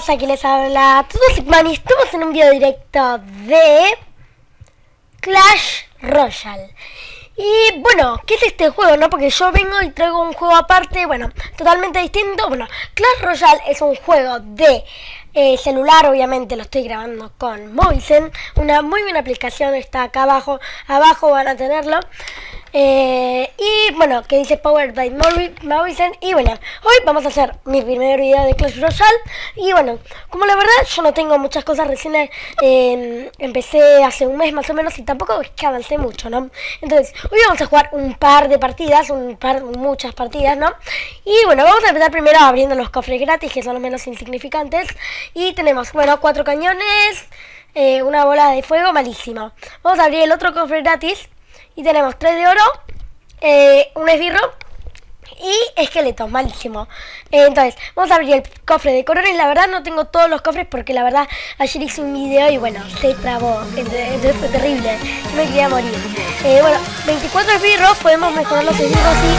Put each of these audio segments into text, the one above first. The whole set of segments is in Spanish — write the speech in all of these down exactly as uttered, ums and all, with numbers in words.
chicos, aquí les habla Sigman y estamos en un video directo de Clash Royale. Y bueno, ¿qué es este juego, no? Porque yo vengo y traigo un juego aparte, bueno, totalmente distinto. Bueno, Clash Royale es un juego de eh, celular, obviamente lo estoy grabando con Movizen. Una muy buena aplicación, está acá abajo, abajo van a tenerlo. Eh, y bueno, que dice Powered by Movizen. Y bueno, hoy vamos a hacer mi primer video de Clash Royale. Y bueno, como la verdad yo no tengo muchas cosas, recién eh, empecé hace un mes más o menos y tampoco es que avancé mucho, ¿no? Entonces, hoy vamos a jugar un par de partidas, un par, muchas partidas, ¿no? Y bueno, vamos a empezar primero abriendo los cofres gratis, que son los menos insignificantes. Y tenemos, bueno, cuatro cañones, eh, una bola de fuego, malísimo. Vamos a abrir el otro cofre gratis. Y tenemos tres de oro, eh, un esbirro y esqueletos, malísimo. Eh, entonces, vamos a abrir el cofre de corones. La verdad no tengo todos los cofres porque la verdad ayer hice un video y bueno, se trabó. Entonces fue terrible, yo me quería morir. Eh, bueno, veinticuatro esbirros, podemos mejorar los esbirros y...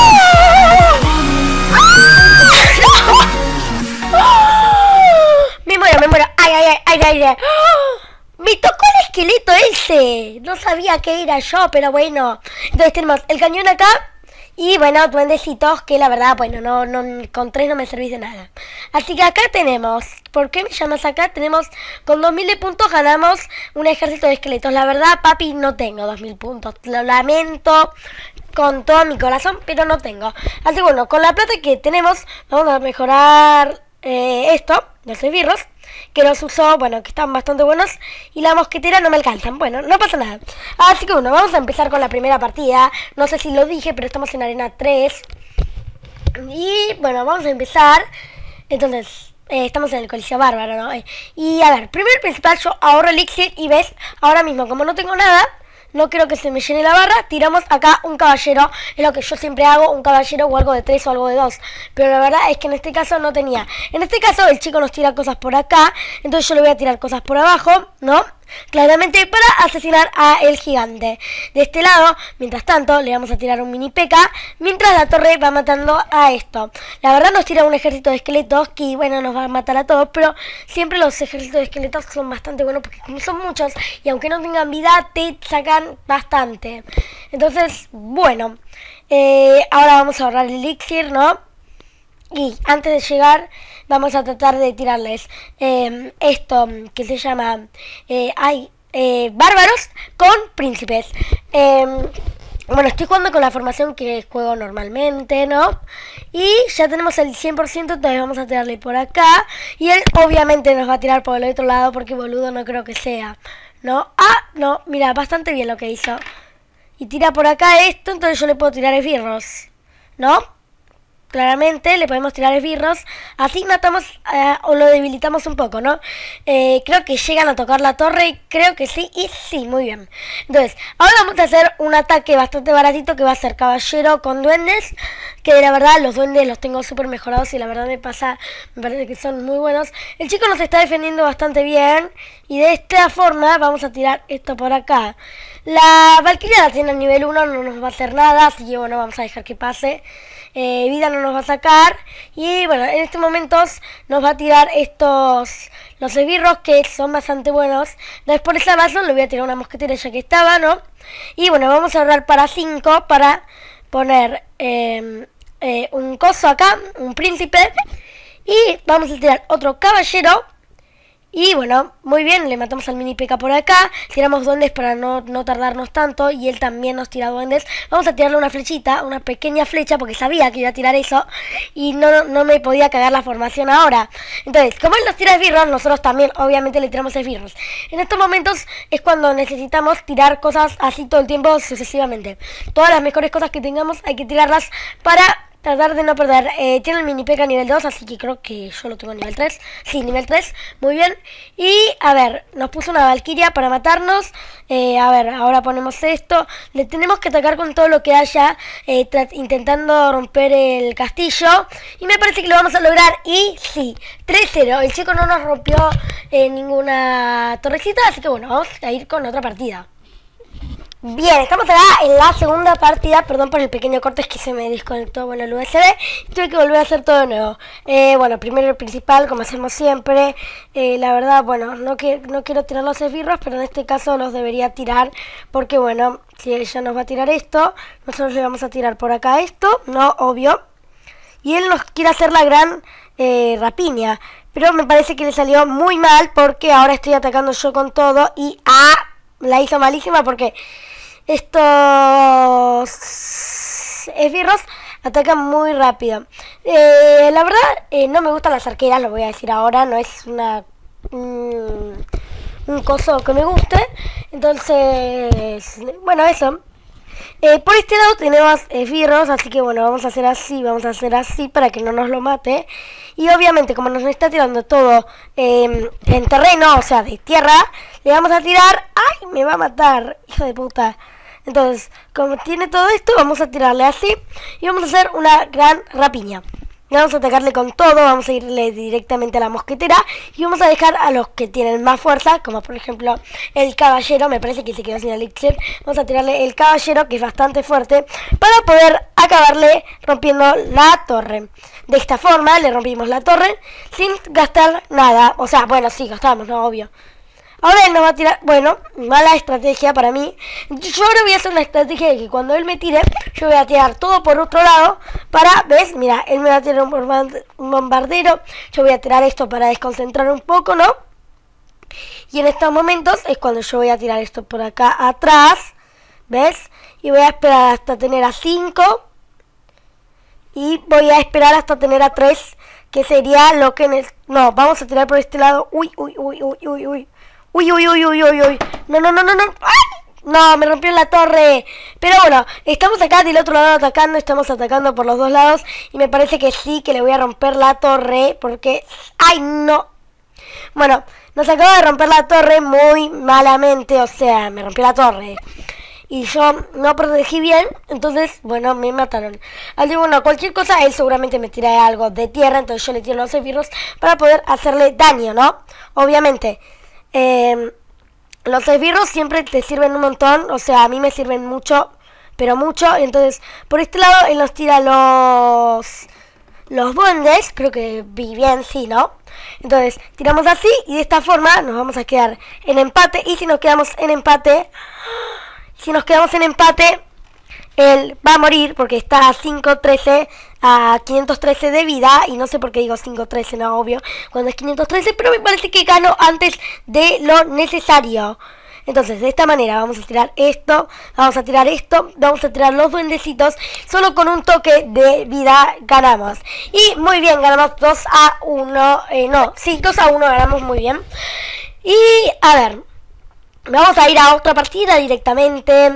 Me muero, me muero. Ay, ay, ay, ay, ay. ¡Me tocó el esqueleto ese! No sabía que era yo, pero bueno. Entonces tenemos el cañón acá. Y bueno, duendecitos que la verdad, bueno, no, no, con tres no me servís de nada. Así que acá tenemos, ¿por qué me llamas acá? Tenemos, con dos mil de puntos ganamos un ejército de esqueletos. La verdad, papi, no tengo dos mil puntos. Lo lamento con todo mi corazón, pero no tengo. Así que bueno, con la plata que tenemos, vamos a mejorar eh, esto, los esbirros. Que los uso, bueno, que están bastante buenos. Y la mosquetera no me alcanzan. Bueno, no pasa nada. Así que bueno, vamos a empezar con la primera partida. No sé si lo dije, pero estamos en arena tres. Y bueno, vamos a empezar. Entonces, eh, estamos en el Coliseo Bárbaro, ¿no? Eh, y a ver, primero y principal, yo ahorro elixir. Y ves, ahora mismo, como no tengo nada, no quiero que se me llene la barra, tiramos acá un caballero. Es lo que yo siempre hago, un caballero o algo de tres o algo de dos. Pero la verdad es que en este caso no tenía. En este caso el chico nos tira cosas por acá, entonces yo le voy a tirar cosas por abajo, ¿no? Claramente para asesinar a el gigante. De este lado, mientras tanto, le vamos a tirar un mini P K, mientras la torre va matando a esto. La verdad nos tira un ejército de esqueletos que, bueno, nos va a matar a todos, pero siempre los ejércitos de esqueletos son bastante buenos porque como son muchos y aunque no tengan vida, te sacan bastante. Entonces, bueno, eh, ahora vamos a ahorrar el elixir, ¿no? Y antes de llegar vamos a tratar de tirarles eh, esto que se llama eh, hay, eh, bárbaros con príncipes. Eh, bueno, estoy jugando con la formación que juego normalmente, ¿no? Y ya tenemos el cien por ciento, entonces vamos a tirarle por acá. Y él obviamente nos va a tirar por el otro lado porque boludo no creo que sea, ¿no? Ah, no, mira, bastante bien lo que hizo. Y tira por acá esto, entonces yo le puedo tirar esbirros, ¿no? Claramente le podemos tirar esbirros, así matamos uh, o lo debilitamos un poco, ¿no? Eh, creo que llegan a tocar la torre, creo que sí, y sí, muy bien. Entonces, ahora vamos a hacer un ataque bastante baratito que va a ser caballero con duendes, que la verdad los duendes los tengo súper mejorados y la verdad me pasa, me parece que son muy buenos. El chico nos está defendiendo bastante bien y de esta forma vamos a tirar esto por acá. La Valkyria la tiene a nivel uno, no nos va a hacer nada, así que bueno, vamos a dejar que pase. Eh, vida no nos va a sacar. Y bueno, en estos momentos nos va a tirar estos, los esbirros que son bastante buenos. Entonces por esa razón le voy a tirar una mosquetera ya que estaba, ¿no? Y bueno, vamos a ahorrar para cinco para poner eh, eh, un coso acá, un príncipe. Y vamos a tirar otro caballero. Y bueno, muy bien, le matamos al mini P K por acá. Tiramos duendes para no, no tardarnos tanto. Y él también nos tira duendes. Vamos a tirarle una flechita, una pequeña flecha, porque sabía que iba a tirar eso. Y no, no me podía cagar la formación ahora. Entonces, como él nos tira esbirros, nosotros también obviamente le tiramos esbirros. En estos momentos es cuando necesitamos tirar cosas así todo el tiempo, sucesivamente. Todas las mejores cosas que tengamos hay que tirarlas para tratar de no perder. Eh, tiene el mini P K nivel dos, así que creo que yo lo tengo a nivel tres. Sí, nivel tres, muy bien. Y a ver, nos puso una Valkyria para matarnos. eh, A ver, ahora ponemos esto. Le tenemos que atacar con todo lo que haya, eh, intentando romper el castillo. Y me parece que lo vamos a lograr. Y sí, tres cero. El chico no nos rompió eh, ninguna torrecita, así que bueno, vamos a ir con otra partida. Bien, estamos acá en la segunda partida. Perdón por el pequeño corte, es que se me desconectó, bueno, el U S B y tuve que volver a hacer todo de nuevo. eh, Bueno, primero el principal, como hacemos siempre. eh, La verdad, bueno, no, que, no quiero tirar los esbirros, pero en este caso los debería tirar. Porque bueno, si ella nos va a tirar esto, nosotros le vamos a tirar por acá esto, no, obvio. Y él nos quiere hacer la gran eh, rapiña, pero me parece que le salió muy mal, porque ahora estoy atacando yo con todo. Y ah, la hizo malísima porque estos esbirros atacan muy rápido. Eh, la verdad, eh, no me gustan las arqueras, lo voy a decir ahora. No es una un, un coso que me guste. Entonces, bueno, eso. Eh, por este lado tenemos esbirros, así que bueno, vamos a hacer así, vamos a hacer así para que no nos lo mate. Y obviamente, como nos está tirando todo eh, en terreno, o sea, de tierra, le vamos a tirar... ¡Ay, me va a matar, hijo de puta! Entonces, como tiene todo esto, vamos a tirarle así y vamos a hacer una gran rapiña. Vamos a atacarle con todo, vamos a irle directamente a la mosquetera y vamos a dejar a los que tienen más fuerza, como por ejemplo el caballero. Me parece que se quedó sin elixir. Vamos a tirarle el caballero, que es bastante fuerte, para poder acabarle rompiendo la torre. De esta forma le rompimos la torre sin gastar nada. O sea, bueno, sí, gastamos, no, obvio. Ahora él nos va a tirar, bueno, mala estrategia para mí. Yo ahora voy a hacer una estrategia de que cuando él me tire, yo voy a tirar todo por otro lado para, ¿ves? Mira, él me va a tirar un bombardero, yo voy a tirar esto para desconcentrar un poco, ¿no? Y en estos momentos es cuando yo voy a tirar esto por acá atrás, ¿ves? Y voy a esperar hasta tener a cinco. Y voy a esperar hasta tener a tres, que sería lo que... No, vamos a tirar por este lado. Uy, uy, uy, uy, uy, uy. Uy, uy, uy, uy, uy, uy. No, no, no, no, no. ¡Ay! No, me rompió la torre. Pero bueno, estamos acá del otro lado atacando. Estamos atacando por los dos lados. Y me parece que sí, que le voy a romper la torre. Porque... ¡Ay, no! Bueno, nos acaba de romper la torre muy malamente. O sea, me rompió la torre. Y yo no protegí bien. Entonces, bueno, me mataron. Así que bueno, cualquier cosa, él seguramente me tira algo de tierra. Entonces yo le tiro los esbirros para poder hacerle daño, ¿no? Obviamente. Eh, los esbirros siempre te sirven un montón, o sea, a mí me sirven mucho, pero mucho. Entonces, por este lado él nos tira los los duendes, creo que vi bien, sí, ¿no? Entonces, tiramos así y de esta forma nos vamos a quedar en empate. Y si nos quedamos en empate, si nos quedamos en empate, él va a morir porque está a cinco trece, a quinientos trece de vida. Y no sé por qué digo cinco trece, no, obvio, cuando es quinientos trece, pero me parece que gano antes de lo necesario. Entonces, de esta manera vamos a tirar esto, vamos a tirar esto, vamos a tirar los duendecitos. Solo con un toque de vida ganamos. Y muy bien, ganamos dos a uno, eh, no, sí, dos a uno ganamos muy bien. Y, a ver, vamos a ir a otra partida directamente.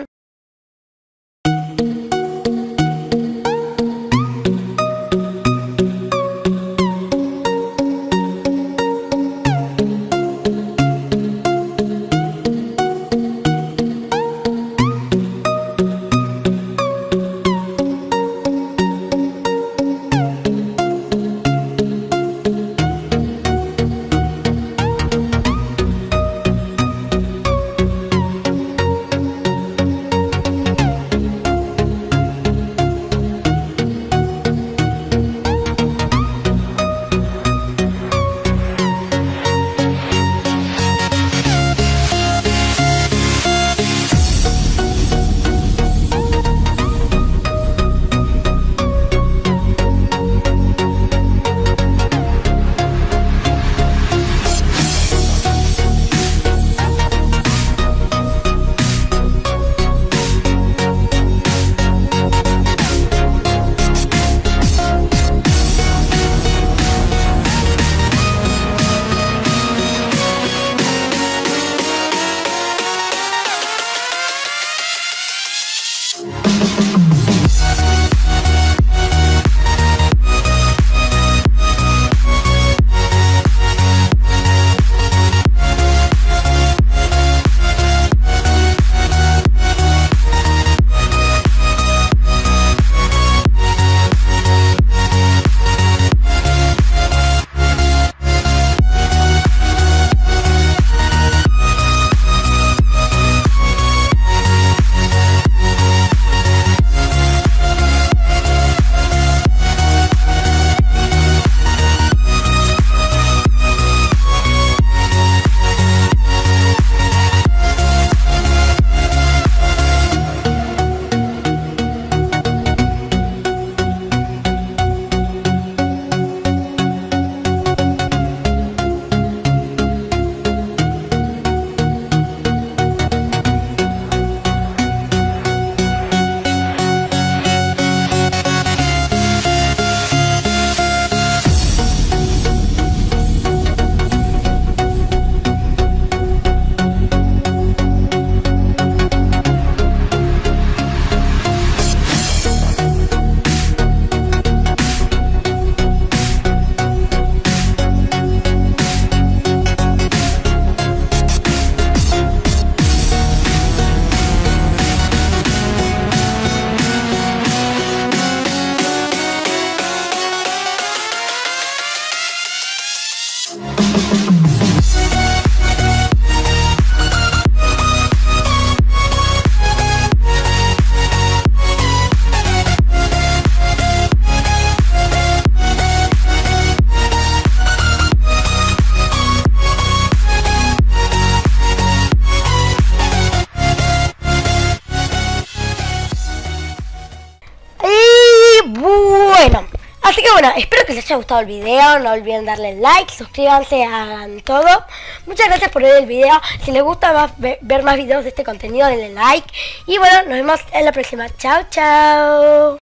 Así que bueno, espero que les haya gustado el video. No olviden darle like, suscríbanse, hagan todo. Muchas gracias por ver el video. Si les gusta más, ver más videos de este contenido, denle like. Y bueno, nos vemos en la próxima. Chao, chao.